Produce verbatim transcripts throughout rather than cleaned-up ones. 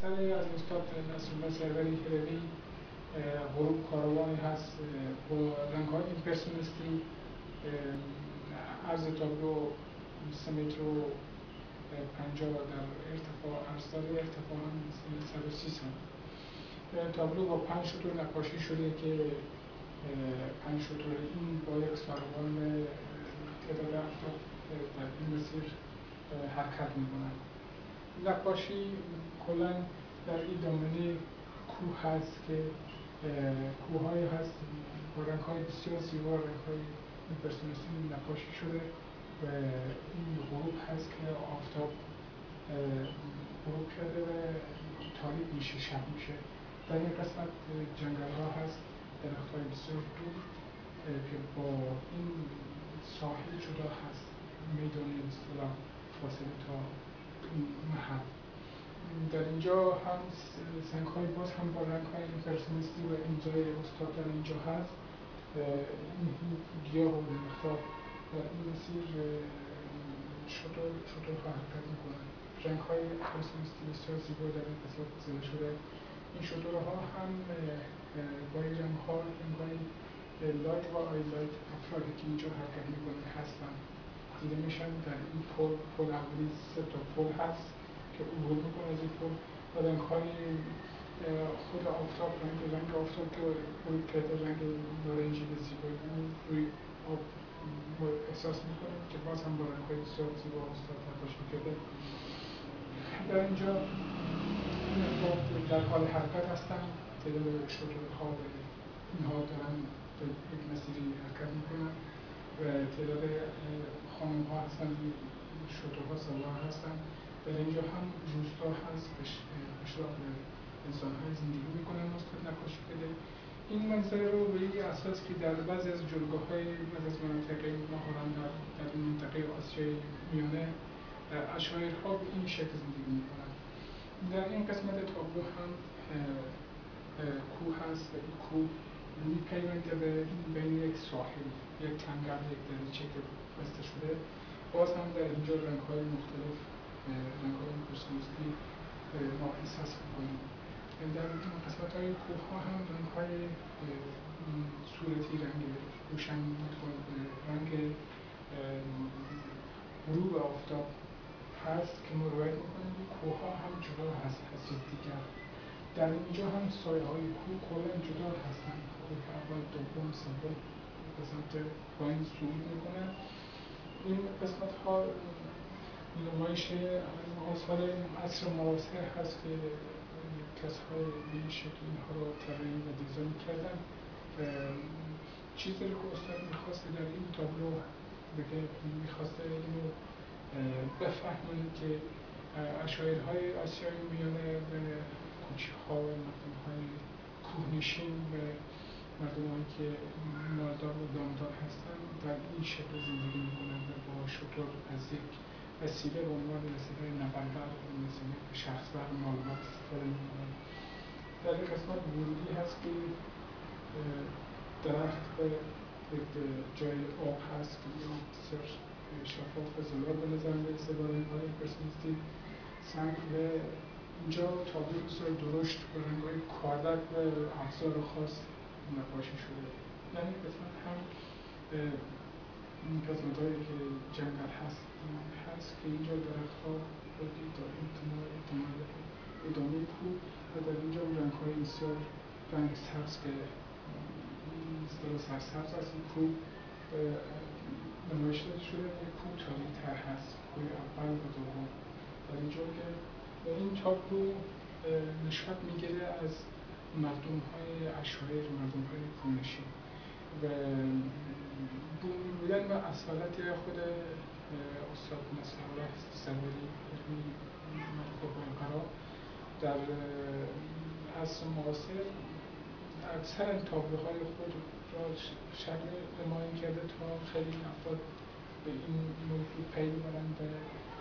اثری از استاد نصرالله سروری هلوی غروب کاروانی هست با رنگ‌های ایمپرسیونیستی. عرض تابلو سه متر و پنجاه در ارتفاع عرض داره، ارتفاع هم صد و سی سانتی. تابلو با پنج شطور نقاشی شده که پنج شطور این با یک سازمان تعداد افراد در این مسیر حرکت می‌کنند. نقاشی کلاً در این دامنه کوه هست که کوه‌هایی هست با رنگ‌های بسیار زیبا، رنگ‌های ایمپرسیونیستی نقاشی شده و این غروب هست که آفتاب غروب کرده و تاریک میشه، شب میشه. در این قسمت جنگل‌ها هست، درخت‌های بسیار دور که با این ساحل جدا هست، میدان به اصطلاح فاصله تا این محل. در اینجا هم سنگ‌های باز هم با رنگ‌های ایمپرسیونیستی و امضای استاد در اینجا هست. این گیاه و درخت‌ها در این مسیر شطور شطورها حرکت می‌کنند. رنگ‌های ایمپرسیونیستی بسیار زیبا در این قسمت زده شده. این شطورها هم با این رنگ‌ها رنگ‌های لایت و آی لایت افرادی که اینجا حرکت می‌کنند هستند دیده میشن. در این پل پل اولی سه تا پل هست که عبور می‌کنه از این پل و رنگ‌های خود آفتاب، رنگ رنگ آفتاب که غروب کرده رنگ نارنجی به زیبایی روی آب احساس می‌کنیم که باز هم با رنگ‌های بسیار زیبا استاد نقاشی کرده. در اینجا این افراد در حال حرکت هستند، تعداد شطورها و اینها دارن به یک مسیری حرکت می‌کنن و تعداد خانم‌ها هستن، شطورها سوار هستن. در اینجا هم روستا هست، قشلاق انسان‌های زندگی می‌کنن استاد نقاشی کرده. این منظره رو به این اساس که در بعضی از جلگه‌های بعضی از مناطق ماهران در در منطقه آسیای میانه عشایرها به این شکل زندگی می‌کنن. در این قسمت تابلو هم کوه هست و این کوه می‌پیونده به بین یک ساحل، یک کنگل، یک دریچه که بسته شده. باز هم در اینجا رنگ‌های مختلف، رنگ‌های ایمپرسیونیستی ما احساس می‌کنیم. در این قسمت‌های کوه‌ها هم رنگ‌های صورتی، رنگ روشن، رنگ غروب آفتاب هست که ما روایت می‌کنیم. کوه‌ها هم جدا هست از یکدیگر. در اینجا هم سایه‌های کوه کلاً جدا هستند. کوه اول، دوم، سوم به سمت پایین صعود می‌کنند. این قسمت‌ها نمایش آثار عصر معاصر هست که کس‌های به این شکل اینها رو طراحی و دیزاین کردن. چیزی رو که استاد می‌خواسته در این تابلو بگه، می‌خواسته اینو بفهمونه که عشایرهای آسیای میانه و کوچه‌ها و مردم‌های کوهنشین و مردم‌هایی که مالدار و دامدار هستند در این شکل زندگی می‌کنند و با شطور از یک وسیله به عنوان وسیله نبربر، وسیله شخص‌بر، مالبر استفاده می‌کنند. در این قسمت ورودی هست که درخت و یک جای آب هست که بسیار شفاف و زلال به نظر می‌رسه با رنگ‌های ایمپرسیونیستی سنگ و اینجا تابلو بسیار درشت با رنگ‌های کاردک و افزار خاص نقاشی شده. در این قسمت هم این قسمت‌هایی که جنگل هست هست که اینجا درخت‌ها ادامه کوه و در اینجا رنگ‌های بسیار رنگ سبز که اصطلاح سرسبز از این کوه نمایش داده شده و کوه تاریک‌تر هست، کوه اول و دوم. در اینجا که این تابلو نشأت می‌گیره از مردم‌های عشایر، مردم‌های کوهنشین و بودن و اصالت خود استاد نصرالله سروری معروف به قلقرا در عصر معاصر اکثر تابلوهای خود را شکل نمایان کرده تا خیلی افراد به این موضوع پی ببرند و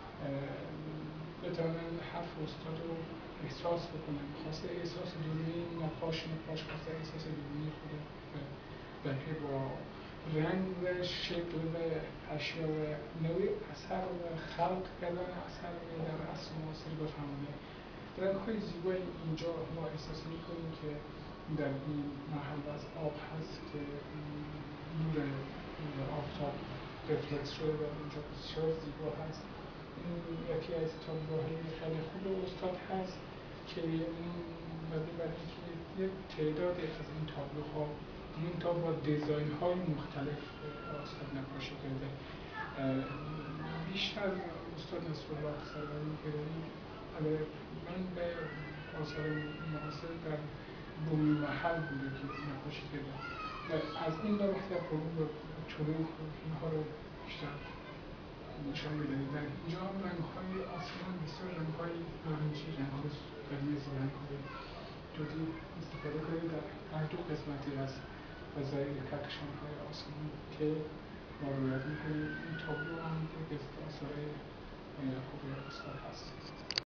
بتوانن حرف استاد رو احساس بکنن. خواسته احساس درونی نقاش نقاش خواسته احساس درونی خود بلکه با رنگ و شکل و اشیا و نوع اثر و خلق کردن اثر در عصر معاصر بفهمونه رنگ‌های زیبایی اینجا ما احساس می‌کنیم که در این محل از آب هست که نور آفتاب رفلکس شده و اینجا بسیار زیبا هست. این یکی از تابلوهای خیلی خوب استاد هست که مبنی بر اینکه یک تعدادی از این تابلوها منتها با دیزاین‌های مختلف استاد نقاشی کرده. بیشتر استاد نصرالله سروری گرامی من به آثار معاصر در بومی محل بوده که نقاشی کرده و از این بابت در غروب طلوع اینها رو بیشتر نشان میده. در اینجا هم رنگ‌های آسمان بسیار رنگ‌های نارنجی، رنگ‌های قرمز، رنگ‌های دودی استفاده کرده در هر دو قسمتی از فضای کهکشان‌های آسمان که ما رویت می‌کنیم. این تابلو هم یک از آثار خوب استاد هست.